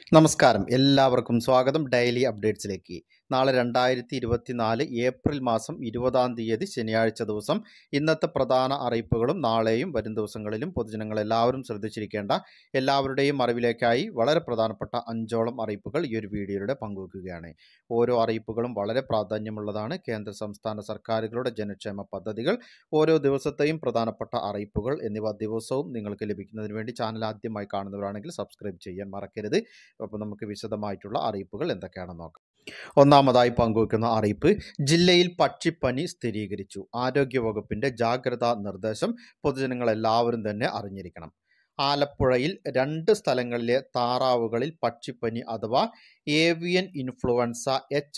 നമസ്കാരം, എല്ലാവർക്കും സ്വാഗതം ഡെയിലി അപ്ഡേറ്റ്സിലേക്ക്. നാളെ 2024 ഏപ്രിൽ മാസം 20-ാം തീയതി ശനിയാഴ്ച ദിവസം ഇന്നത്തെ പ്രധാന അറിയിപ്പുകളും നാളെയും വരും ദിവസങ്ങളിലും പൊതുജനങ്ങൾ എല്ലാവരും ശ്രദ്ധിച്ചിരിക്കേണ്ട എല്ലാവരുടെയും അറിവിലേക്കായി വളരെ പ്രധാനപ്പെട്ട 5ഓളം അറിയിപ്പുകൾ ഈ ഒരു വീഡിയോയിലൂടെ പങ്കുവയ്ക്കുകയാണ്. ഓരോ അറിയിപ്പുകളും വളരെ പ്രാധാന്യമുള്ളതാണ്. കേന്ദ്ര സംസ്ഥാന സർക്കാരുകളുടെ ജനക്ഷേമ പദ്ധതികൾ, ഓരോ ദിവസത്തെയും പ്രധാനപ്പെട്ട അറിയിപ്പുകൾ എന്നിവ ദിവസവും നിങ്ങൾക്ക് ലഭിക്കുന്നതിന് വേണ്ടി ചാനൽ ആദ്യമായി കാണുന്നവരാണെങ്കിൽ സബ്സ്ക്രൈബ് ചെയ്യാൻ മറക്കരുത്. അപ്പോൾ നമുക്ക് വിശദമായിട്ടുള്ള അറിയിപ്പുകൾ എന്തൊക്കെയാണെന്ന് നോക്കാം. ഒന്നാമതായി പങ്കുവയ്ക്കുന്ന അറിയിപ്പ്, ജില്ലയിൽ പക്ഷിപ്പനി സ്ഥിരീകരിച്ചു. ആരോഗ്യവകുപ്പിന്റെ ജാഗ്രതാ നിർദ്ദേശം പൊതുജനങ്ങൾ എല്ലാവരും തന്നെ അറിഞ്ഞിരിക്കണം. ആലപ്പുഴയിൽ 2 സ്ഥലങ്ങളിലെ താറാവുകളിൽ പക്ഷിപ്പനി അഥവാ ഏവിയൻ ഇൻഫ്ലുവൻസ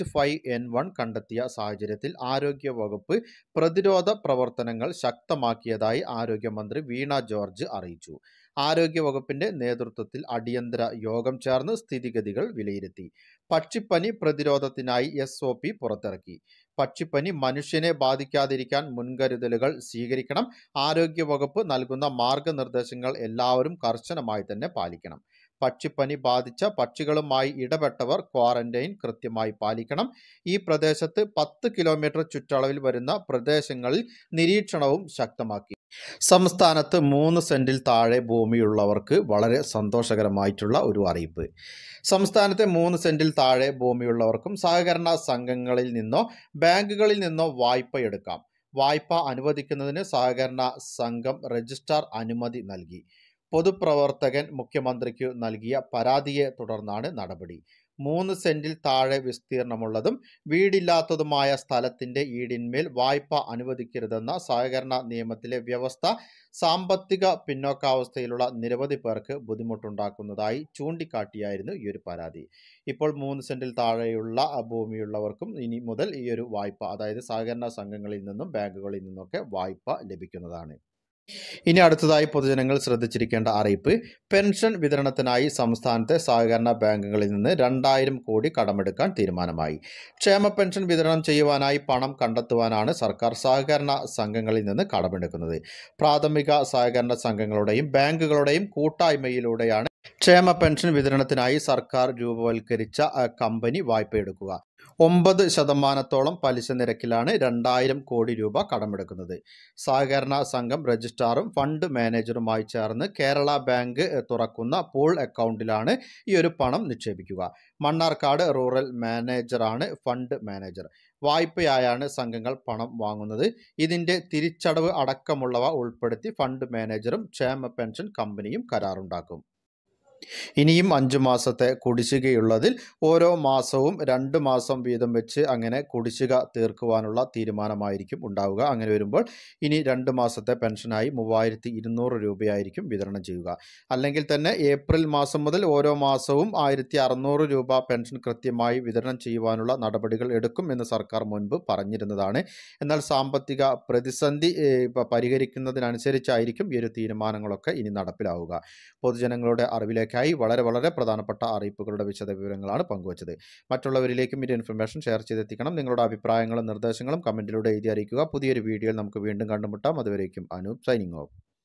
H5N1 കണ്ടെത്തിയ സാഹചര്യത്തിൽ ആരോഗ്യവകുപ്പ് പ്രതിരോധ പ്രവർത്തനങ്ങൾ ശക്തമാക്കിയതായി ആരോഗ്യമന്ത്രി വീണ ജോർജ് അറിയിച്ചു. ആരോഗ്യവകുപ്പിന്റെ നേതൃത്വത്തിൽ അടിയന്തര യോഗം ചേർന്ന് സ്ഥിതിഗതികൾ വിലയിരുത്തി. പക്ഷിപ്പനി പ്രതിരോധത്തിനായി SOP പുറത്തിറക്കി. പക്ഷിപ്പനി മനുഷ്യനെ ബാധിക്കാതിരിക്കാൻ മുൻകരുതലുകൾ സ്വീകരിക്കണം. ആരോഗ്യവകുപ്പ് നൽകുന്ന മാർഗനിർദ്ദേശങ്ങൾ എല്ലാവരും കർശനമായി തന്നെ പാലിക്കണം. പക്ഷിപ്പനി ബാധിച്ച പക്ഷികളുമായി ഇടപെട്ടവർ ക്വാറന്റൈൻ കൃത്യമായി പാലിക്കണം. ഈ പ്രദേശത്ത് 10 കിലോമീറ്റർ ചുറ്റളവിൽ വരുന്ന പ്രദേശങ്ങളിൽ നിരീക്ഷണവും ശക്തമാക്കി. സംസ്ഥാനത്ത് 3 സെന്റിൽ താഴെ ഭൂമിയുള്ളവർക്ക് വളരെ സന്തോഷകരമായിട്ടുള്ള ഒരു അറിയിപ്പ്. സംസ്ഥാനത്തെ 3 സെന്റിൽ താഴെ ഭൂമിയുള്ളവർക്കും സഹകരണ സംഘങ്ങളിൽ നിന്നോ ബാങ്കുകളിൽ നിന്നോ വായ്പ എടുക്കാം. വായ്പ അനുവദിക്കുന്നതിന് സഹകരണ സംഘം രജിസ്ട്രാർ അനുമതി നൽകി. പൊതുപ്രവർത്തകൻ മുഖ്യമന്ത്രിക്ക് നൽകിയ പരാതിയെ തുടർന്നാണ് നടപടി. 3 സെന്റിൽ താഴെ വിസ്തീർണമുള്ളതും വീടില്ലാത്തതുമായ സ്ഥലത്തിന്റെ ഈടിന്മേൽ വായ്പ അനുവദിക്കരുതെന്ന സഹകരണ നിയമത്തിലെ വ്യവസ്ഥ സാമ്പത്തിക പിന്നോക്കാവസ്ഥയിലുള്ള നിരവധി പേർക്ക് ബുദ്ധിമുട്ടുണ്ടാക്കുന്നതായി ചൂണ്ടിക്കാട്ടിയായിരുന്നു ഈ ഒരു പരാതി. ഇപ്പോൾ 3 സെന്റിൽ താഴെയുള്ള ഭൂമിയുള്ളവർക്കും ഇനി മുതൽ ഈ ഒരു വായ്പ, അതായത് സഹകരണ സംഘങ്ങളിൽ നിന്നും ബാങ്കുകളിൽ നിന്നൊക്കെ വായ്പ ലഭിക്കുന്നതാണ്. ഇനി അടുത്തതായി പൊതുജനങ്ങൾ ശ്രദ്ധിച്ചിരിക്കേണ്ട അറിയിപ്പ്, പെൻഷൻ വിതരണത്തിനായി സംസ്ഥാനത്തെ സഹകരണ ബാങ്കുകളിൽ നിന്ന് 2000 കോടി കടമെടുക്കാൻ തീരുമാനമായി. ക്ഷേമ പെൻഷൻ വിതരണം ചെയ്യുവാനായി പണം കണ്ടെത്തുവാനാണ് സർക്കാർ സഹകരണ സംഘങ്ങളിൽ നിന്ന് കടമെടുക്കുന്നത്. പ്രാഥമിക സഹകരണ സംഘങ്ങളുടെയും ബാങ്കുകളുടെയും കൂട്ടായ്മയിലൂടെയാണ് ക്ഷേമ പെൻഷൻ വിതരണത്തിനായി സർക്കാർ രൂപവൽക്കരിച്ച കമ്പനി വായ്പയെടുക്കുക. 9% പലിശ നിരക്കിലാണ് 2000 കോടി രൂപ കടമെടുക്കുന്നത്. സഹകരണ സംഘം രജിസ്ട്രാറും ഫണ്ട് മാനേജറുമായി ചേർന്ന് കേരള ബാങ്ക് തുറക്കുന്ന പൂൾ അക്കൗണ്ടിലാണ് ഈ ഒരു പണം നിക്ഷേപിക്കുക. മണ്ണാർക്കാട് റൂറൽ മാനേജറാണ് ഫണ്ട് മാനേജർ. വായ്പയായാണ് സംഘങ്ങൾ പണം വാങ്ങുന്നത്. ഇതിന്റെ തിരിച്ചടവ് അടക്കമുള്ളവ ഉൾപ്പെടുത്തി ഫണ്ട് മാനേജറും ക്ഷേമ പെൻഷൻ കമ്പനിയും കരാറുണ്ടാക്കും. ഇനിയും 5 മാസത്തെ കുടിശ്ശികയുള്ളതിൽ ഓരോ മാസവും 2 മാസം വീതം വെച്ച് അങ്ങനെ കുടിശ്ശിക തീർക്കുവാനുള്ള തീരുമാനമായിരിക്കും ഉണ്ടാവുക. അങ്ങനെ വരുമ്പോൾ ഇനി 2 മാസത്തെ പെൻഷനായി 3200 രൂപയായിരിക്കും വിതരണം ചെയ്യുക. അല്ലെങ്കിൽ തന്നെ ഏപ്രിൽ മാസം മുതൽ ഓരോ മാസവും 1600 രൂപ പെൻഷൻ കൃത്യമായി വിതരണം ചെയ്യുവാനുള്ള നടപടികൾ എടുക്കും എന്ന് സർക്കാർ മുൻപ് പറഞ്ഞിരുന്നതാണ്. എന്നാൽ സാമ്പത്തിക പ്രതിസന്ധി പരിഹരിക്കുന്നതിനനുസരിച്ചായിരിക്കും ഈ ഒരു തീരുമാനങ്ങളൊക്കെ ഇനി നടപ്പിലാവുക. പൊതുജനങ്ങളുടെ അറിവിലേക്ക് വളരെ പ്രധാനപ്പെട്ട അറിയിപ്പുകളുടെ വിശദവിവരങ്ങളാണ് പങ്കുവച്ചത്. മറ്റുള്ളവരിലേക്കും ഈ ഇൻഫർമേഷൻ ഷെയർ ചെയ്തെത്തിക്കണം. നിങ്ങളുടെ അഭിപ്രായങ്ങളും നിർദ്ദേശങ്ങളും കമന്റിലൂടെ എഴുതി അറിയിക്കുക. പുതിയൊരു വീഡിയോയിൽ നമുക്ക് വീണ്ടും കണ്ടുമുട്ടാം. അതുവരേക്കും അനൂപ് സൈനിങ് ഓഫ്.